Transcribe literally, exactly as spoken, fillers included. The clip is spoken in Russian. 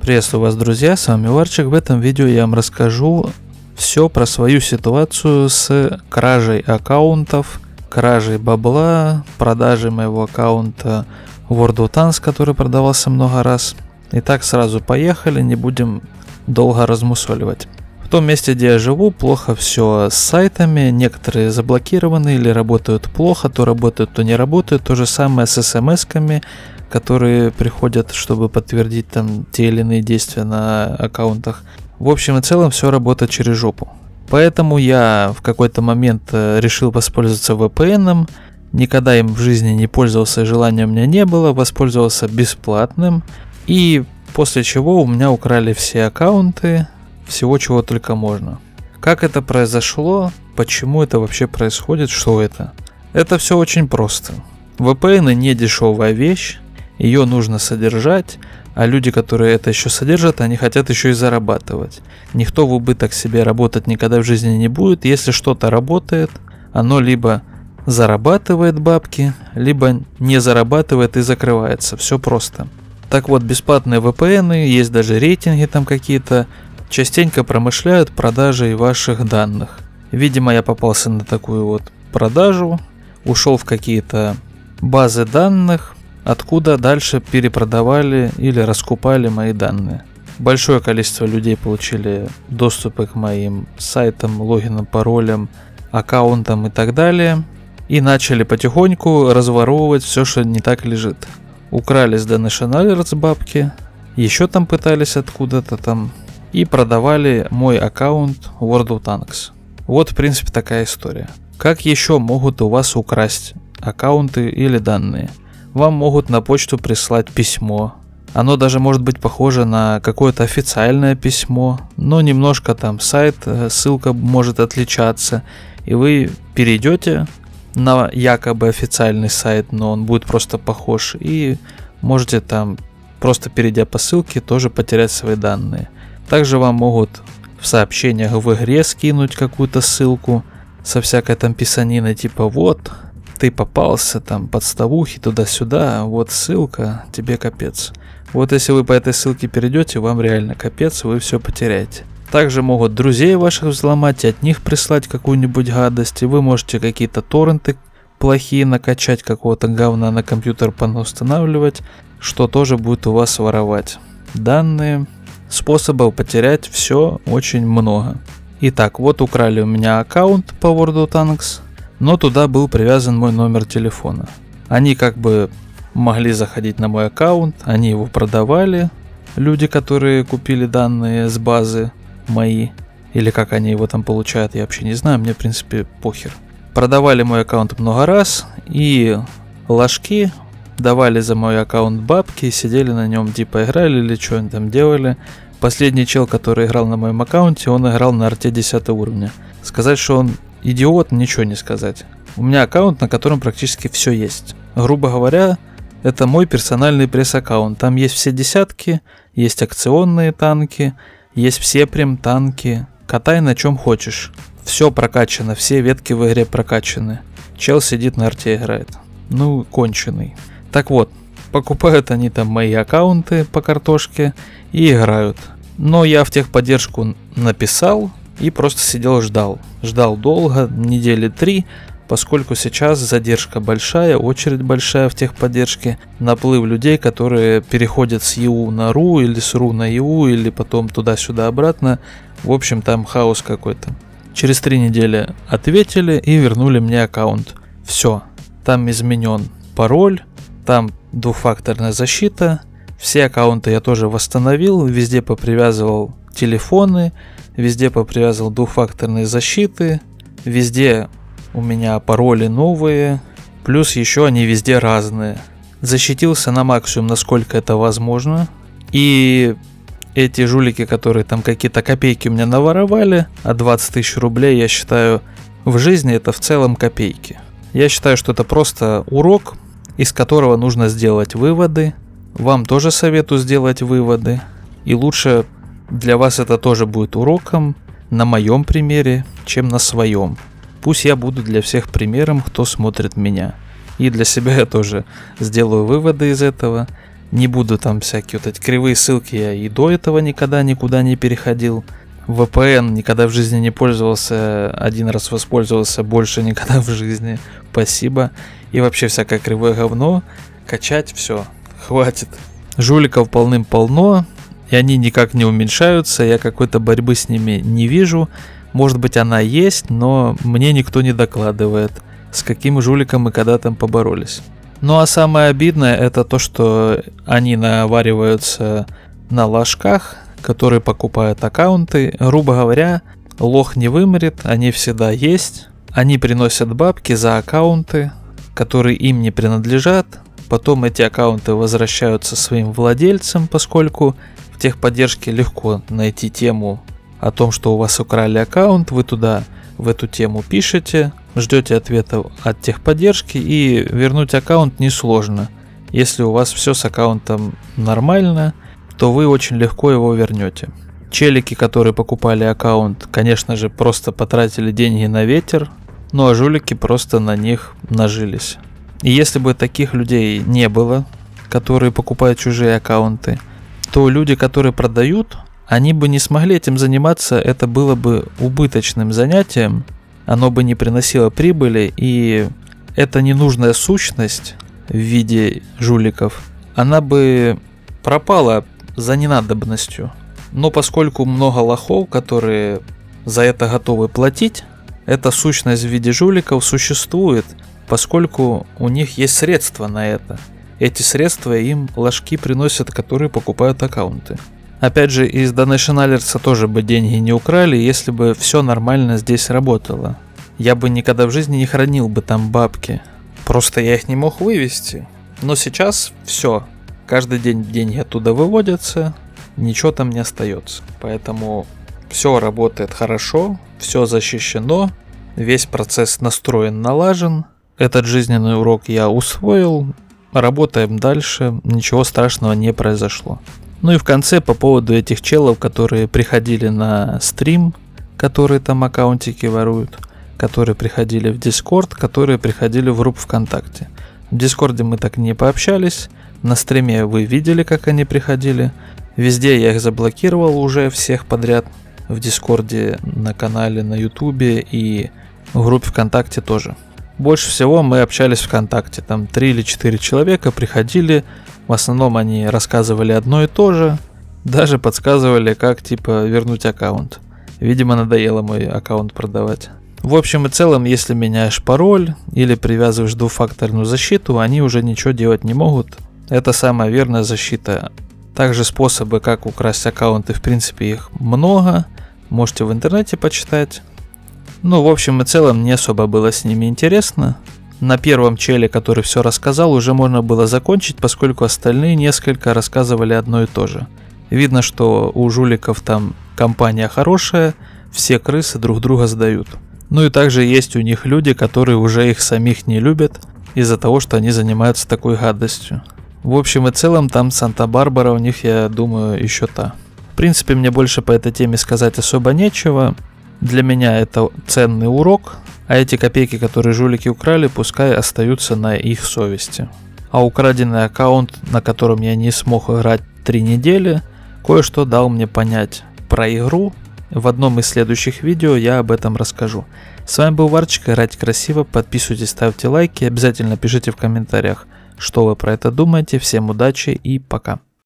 Приветствую вас, друзья, с вами Варчик. В этом видео я вам расскажу все про свою ситуацию с кражей аккаунтов, кражей бабла, продажей моего аккаунта World of Tanks, который продавался много раз. Итак, сразу поехали, не будем долго размусоливать. В том месте, где я живу, плохо все с сайтами, некоторые заблокированы или работают плохо, то работают, то не работают. То же самое с смс-ками, которые приходят, чтобы подтвердить там те или иные действия на аккаунтах. В общем и целом все работает через жопу. Поэтому я в какой-то момент решил воспользоваться ви пи эн. Никогда им в жизни не пользовался, желания у меня не было. Воспользовался бесплатным. И после чего у меня украли все аккаунты, всего чего только можно. Как это произошло? Почему это вообще происходит? Что это? Это все очень просто. ви пи эн не дешевая вещь. Ее нужно содержать, а люди, которые это еще содержат, они хотят еще и зарабатывать. Никто в убыток себе работать никогда в жизни не будет. Если что-то работает, оно либо зарабатывает бабки, либо не зарабатывает и закрывается. Все просто. Так вот, бесплатные ви пи эн, есть даже рейтинги там какие-то, частенько промышляют продажей ваших данных. Видимо, я попался на такую вот продажу, ушел в какие-то базы данных, откуда дальше перепродавали или раскупали мои данные. Большое количество людей получили доступы к моим сайтам, логинам, паролям, аккаунтам и так далее. И начали потихоньку разворовывать все, что не так лежит. Украли с Donation Alerts бабки, еще там пытались откуда-то там, и продавали мой аккаунт World of Tanks. Вот, в принципе, такая история. Как еще могут у вас украсть аккаунты или данные? Вам могут на почту прислать письмо. Оно даже может быть похоже на какое-то официальное письмо, но немножко там сайт, ссылка может отличаться. И вы перейдете на якобы официальный сайт, но он будет просто похож. И можете там, просто перейдя по ссылке, тоже потерять свои данные. Также вам могут в сообщениях в игре скинуть какую-то ссылку со всякой там писаниной, типа вот... Ты попался, там, подставухи туда-сюда, вот ссылка, тебе капец. Вот если вы по этой ссылке перейдете, вам реально капец, вы все потеряете. Также могут друзей ваших взломать и от них прислать какую-нибудь гадость. И вы можете какие-то торренты плохие накачать, какого-то говна на компьютер понаустанавливать, что тоже будет у вас воровать данные. Способов потерять все очень много. Итак, вот украли у меня аккаунт по World of Tanks. Но туда был привязан мой номер телефона. Они как бы могли заходить на мой аккаунт, они его продавали, люди, которые купили данные с базы мои, или как они его там получают, я вообще не знаю, мне в принципе похер. Продавали мой аккаунт много раз, и ложки давали за мой аккаунт бабки, сидели на нем, типа играли или что они там делали. Последний чел, который играл на моем аккаунте, он играл на арте десятого уровня. Сказать, что он идиот, ничего не сказать. У меня аккаунт, на котором практически все есть. Грубо говоря, это мой персональный пресс-аккаунт. Там есть все десятки, есть акционные танки, есть все прям танки. Катай на чем хочешь. Все прокачано, все ветки в игре прокачаны. Чел сидит на арте играет. Ну, конченый. Так вот, покупают они там мои аккаунты по картошке и играют. Но я в техподдержку написал и просто сидел ждал. Ждал долго, недели три, поскольку сейчас задержка большая, очередь большая в техподдержке, наплыв людей, которые переходят с ю на ру или с ру на ю или потом туда-сюда обратно. В общем, там хаос какой-то. Через три недели ответили и вернули мне аккаунт. Все, там изменен пароль, там двухфакторная защита. Все аккаунты я тоже восстановил, везде попривязывал телефоны, везде попривязывал двухфакторные защиты, везде у меня пароли новые, плюс еще они везде разные. Защитился на максимум, насколько это возможно. И эти жулики, которые там какие-то копейки у меня наворовали, а двадцать тысяч рублей, я считаю, в жизни это в целом копейки. Я считаю, что это просто урок, из которого нужно сделать выводы. Вам тоже советую сделать выводы. И лучше для вас это тоже будет уроком на моем примере, чем на своем. Пусть я буду для всех примером, кто смотрит меня. И для себя я тоже сделаю выводы из этого. Не буду там всякие вот эти кривые ссылки, я и до этого никогда никуда не переходил. ви пи эн никогда в жизни не пользовался, один раз воспользовался, больше никогда в жизни. Спасибо. И вообще всякое кривое говно. Качать все, хватит. Жуликов полным-полно, и они никак не уменьшаются, я какой-то борьбы с ними не вижу. Может быть, она есть, но мне никто не докладывает, с каким жуликом мы когда там поборолись. Ну а самое обидное это то, что они навариваются на ложках, которые покупают аккаунты. Грубо говоря, лох не вымрет, они всегда есть. Они приносят бабки за аккаунты, которые им не принадлежат. Потом эти аккаунты возвращаются своим владельцам, поскольку в техподдержке легко найти тему о том, что у вас украли аккаунт. Вы туда в эту тему пишете, ждете ответа от техподдержки, и вернуть аккаунт несложно. Если у вас все с аккаунтом нормально, то вы очень легко его вернете. Челики, которые покупали аккаунт, конечно же, просто потратили деньги на ветер, ну а жулики просто на них нажились. И если бы таких людей не было, которые покупают чужие аккаунты, то люди, которые продают, они бы не смогли этим заниматься, это было бы убыточным занятием, оно бы не приносило прибыли, и эта ненужная сущность в виде жуликов, она бы пропала за ненадобностью. Но поскольку много лохов, которые за это готовы платить, эта сущность в виде жуликов существует, поскольку у них есть средства на это. Эти средства им ложки приносят, которые покупают аккаунты. Опять же, из Donation Alerts тоже бы деньги не украли, если бы все нормально здесь работало. Я бы никогда в жизни не хранил бы там бабки. Просто я их не мог вывести. Но сейчас все. Каждый день деньги оттуда выводятся, ничего там не остается. Поэтому все работает хорошо, все защищено, весь процесс настроен, налажен. Этот жизненный урок я усвоил. Работаем дальше, ничего страшного не произошло. Ну и в конце по поводу этих челов, которые приходили на стрим, которые там аккаунтики воруют, которые приходили в Discord, которые приходили в группу ВКонтакте. В Дискорде мы так не пообщались, на стриме вы видели, как они приходили. Везде я их заблокировал уже всех подряд, в Дискорде, на канале, на Ютубе и в группе ВКонтакте тоже. Больше всего мы общались ВКонтакте, там три или четыре человека приходили, в основном они рассказывали одно и то же, даже подсказывали, как типа вернуть аккаунт. Видимо, надоело мой аккаунт продавать. В общем и целом, если меняешь пароль или привязываешь двухфакторную защиту, они уже ничего делать не могут. Это самая верная защита. Также способы, как украсть аккаунты, в принципе, их много. Можете в интернете почитать. Ну, в общем и целом, не особо было с ними интересно. На первом челе, который все рассказал, уже можно было закончить, поскольку остальные несколько рассказывали одно и то же. Видно, что у жуликов там компания хорошая, все крысы друг друга сдают. Ну и также есть у них люди, которые уже их самих не любят из-за того, что они занимаются такой гадостью. В общем и целом, там Санта-Барбара у них, я думаю, еще та. В принципе, мне больше по этой теме сказать особо нечего. Для меня это ценный урок, а эти копейки, которые жулики украли, пускай остаются на их совести. А украденный аккаунт, на котором я не смог играть три недели, кое-что дал мне понять про игру. В одном из следующих видео я об этом расскажу. С вами был Варчик, играйте красиво, подписывайтесь, ставьте лайки, обязательно пишите в комментариях, что вы про это думаете. Всем удачи и пока.